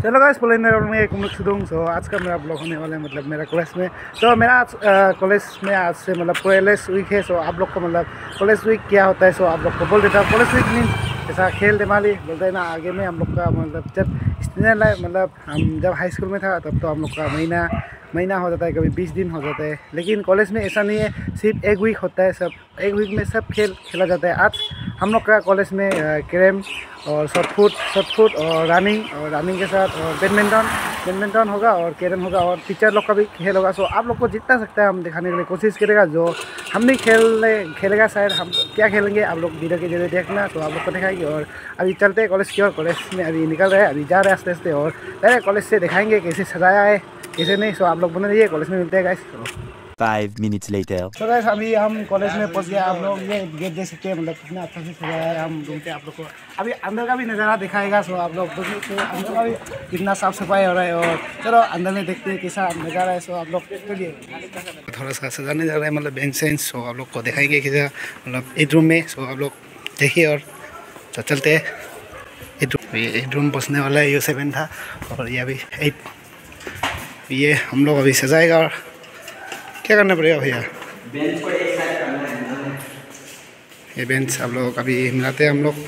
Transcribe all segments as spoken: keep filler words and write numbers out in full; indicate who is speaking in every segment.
Speaker 1: Hello guys, पुलिंदर में एक मुल्क सुदूंग। सो आज का मेरा ब्लॉग होने वाला है मतलब मेरा कॉलेज में। तो मेरा आज कॉलेज में आज से मतलब कॉलेज वीक है। सो आप लोग को मतलब कॉलेज वीक क्या होता है, सो आप लोग को बोल देता हूँ। कॉलेज वीक मीन ऐसा खेल दिमाली बोलते हैं ना। आगे में हम लोग का मतलब जब स्टूडेंट लाइफ मतलब हम जब हाई स्कूल में था तब तो हम लोग का महीना महीना हो जाता है, कभी बीस दिन हो जाता है। लेकिन कॉलेज में ऐसा नहीं है, सिर्फ एक वीक होता है। सब एक वीक में सब खेल खेला जाता है। आज हम लोग का कॉलेज में कैरम और शॉटपुट शॉटपुट और रनिंग और रनिंग के साथ और बैडमिंटन बैडमिंटन होगा और कैरम होगा और टीचर लोग का भी खेल होगा। सो आप लोग को जितना सकता है हम दिखाने के लिए कोशिश करेगा। जो हम भी खेल खेलेगा शायद हम क्या खेलेंगे आप लोग वीडियो के जरिए देखना। तो आप लोग को दिखाएंगे। और अभी चलते हैं कॉलेज की ओर। कॉलेज में अभी निकल रहे हैं, अभी जा रहे हैं आस्ते आस्ते। और डायरेक्ट कॉलेज से दिखाएंगे कैसे सजाया है कैसे नहीं। सो आप लोग बने रहिए, कॉलेज में मिलते हैं गाइस।
Speaker 2: Five minutes later.
Speaker 1: तो गाइस अभी हम कॉलेज में पहुंच गए। आप लोग ये गेट देख सकते हैं मतलब कितना अच्छा से सजाया है। हम रूम पे आप लोग को अभी अंदर का भी नज़ारा दिखाएगा। सो आप लोग देखिए अंदर का भी कितना साफ सफाई हो रहा है। और चलो अंदर में देखते हैं कैसा नज़ारा है। सो आप लोग चलिए थोड़ा सा सजाने जा रहा है मतलब बेंच सेंच। सो आप लोग को दिखाएंगे कैसा मतलब एक रूम में। सो आप लोग देखिए और तो चलते हैं। एक रूम एक रूम बसने वाला है, ये सेवन था और ये अभी एट। ये हम लोग अभी सजाएगा। और क्या करना पड़ेगा भैया? बेंच को एक साइड करना है। ये बेंच आप लोग अभी मिलाते हैं हम लोग।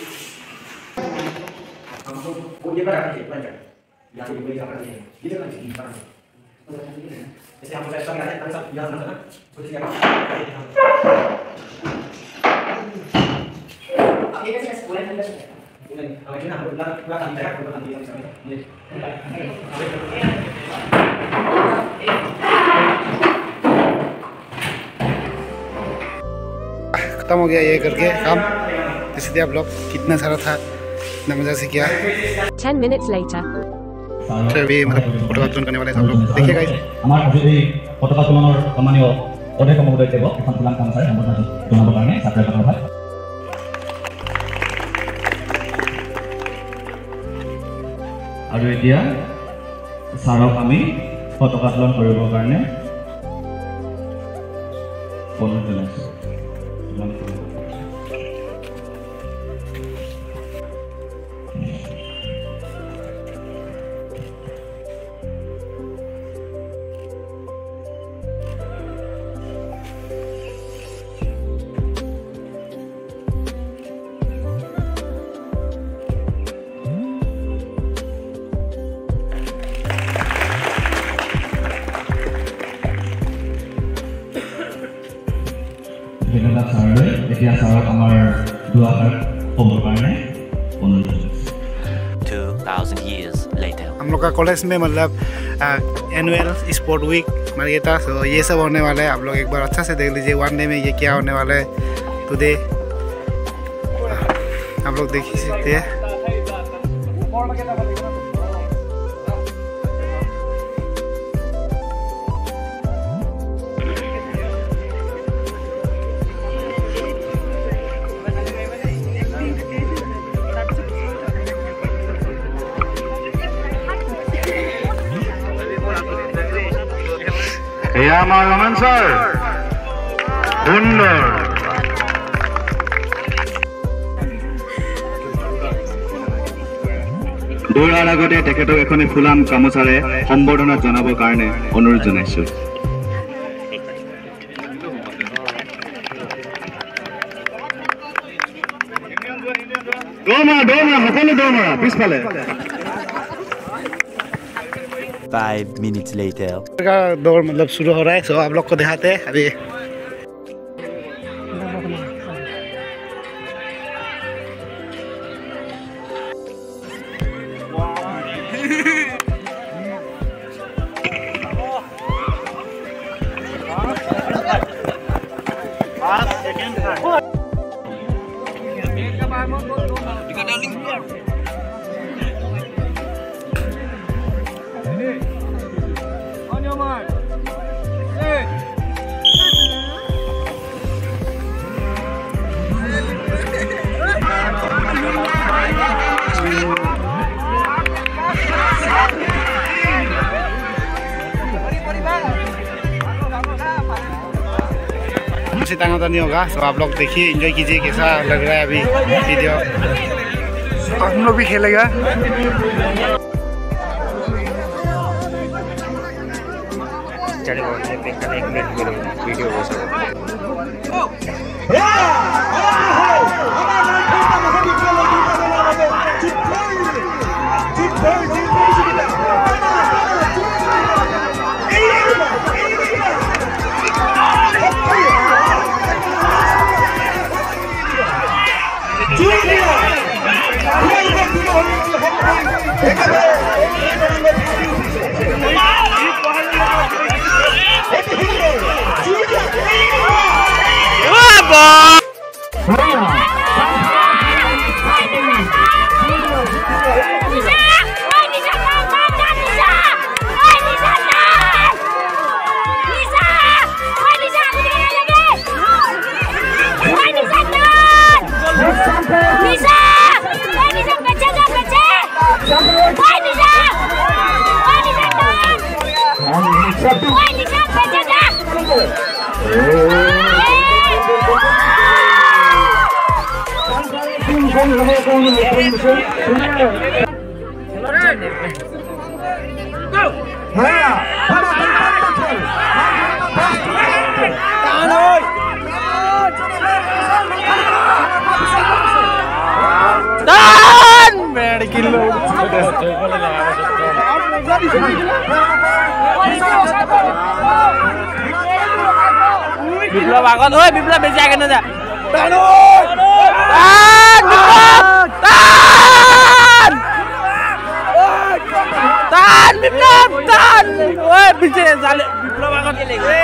Speaker 1: खत्म हो गया ये करके काम। इसलिए आप लोग कितना सारा था, इतना मजा से किया।
Speaker 3: Ten minutes later.
Speaker 1: तो अभी मतलब फोटो उत्तोलन करने वाले सब लोग देखिएगा।
Speaker 4: আমাৰ আজি পতাকা উত্তোলনৰ সন্মানীয় অধ্যক্ষ মহোদয় দেৱ এখন ফুলাম কাম চাই সম্বৰ্ধনা জনাবৰ কাৰণে ছাত্ৰ ছাত্ৰীসকলক আৰু এতিয়া ছাৰক আমি পতাকা উত্তোলন কৰিবৰ কাৰণে অনুৰোধ জনাইছোঁ। ধন্যবাদ ছাৰলৈ। এতিয়া ছাৰক আমাৰ দুআষাৰ ক'বৰ কাৰণে অনুৰোধ জনাইছোঁ।
Speaker 2: Two thousand years later.
Speaker 1: हम लोग का कॉलेज में मतलब एनुअल स्पोर्ट वीक मारिए था। तो ये सब होने वाला है। आप लोग एक बार अच्छा से देख लीजिए वन डे में ये क्या होने वाला है। टुडे आप लोग देख ही सकते हैं।
Speaker 5: এয়া আমাৰ ৰমান ছাৰ সুন্দৰ। দৌৰাৰ আগতে তেখেতক এখনি ফুলাম গামোচাৰে সম্বৰ্ধনা জনাবৰ কাৰণে অনুৰোধ জনাইছোঁ। দৌৰা দৌৰা সকলো দৌৰা পিছফালে।
Speaker 2: Five minutes later.
Speaker 1: का दौड़ मतलब शुरू हो रहा है। सो आप लोग को दिखाते हैं अभी। से टांगा तो नहीं होगा। तो आप लोग देखिए, एंजॉय कीजिए कैसा लग रहा है अभी वीडियो। हम लोग भी खेलेगा।
Speaker 3: पछाडि बस्ने एकजना एक मिनट मेरो भिडियो हो
Speaker 6: विप्लव आगन ओए विप्लव बेसी आगे न जा तान तान विप्लव तान ओए पीछे साले विप्लव आगन के लेके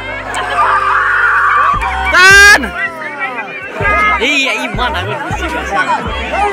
Speaker 6: तान ए ई मन आगन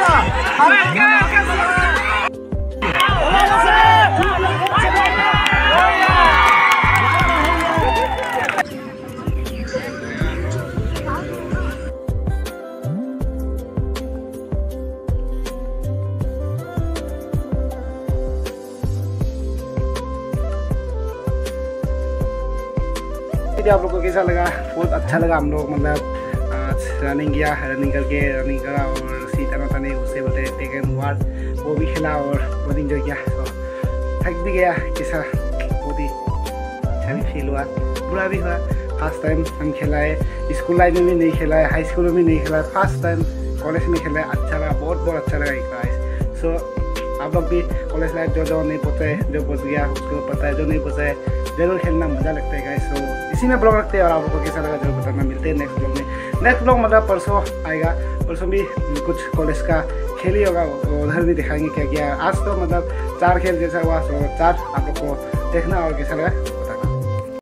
Speaker 1: आप लोग को कैसा लगा? बहुत अच्छा लगा। हम लोग मतलब आज रनिंग किया, रनिंग करके रनिंग करा और सीता माता ने उससे बोलते टेकन वार वो भी खेला और बहुत इंजॉय किया। तो थक भी गया, कैसा बहुत ही अच्छा भी फील हुआ, बुरा भी हुआ। फर्स्ट टाइम हम खेला है, स्कूल लाइफ में भी नहीं खेला है, हाई स्कूल में भी नहीं खेला है, फर्स्ट टाइम कॉलेज में खेला है। अच्छा लगा, बहुत बहुत अच्छा लगा एक। सो आप लोग भी कॉलेज लाइफ जो जो नहीं पता है, जो पहुँच गया उसको पता है, जो नहीं पता है जरूर खेलना, मज़ा लगता है गाइस। सो इसी में ब्लॉग रखते हैं और आप लोगों को कैसा लगा जरूर बताना। मिलते हैं नेक्स्ट ब्लॉग में। नेक्स्ट ब्लॉग मतलब परसों आएगा, परसों भी कुछ कॉलेज का खेल ही होगा, उधर भी दिखाएंगे क्या क्या। आज तो मतलब चार खेल जैसा हुआ, सो चार आप लोग को देखना और कैसा लगा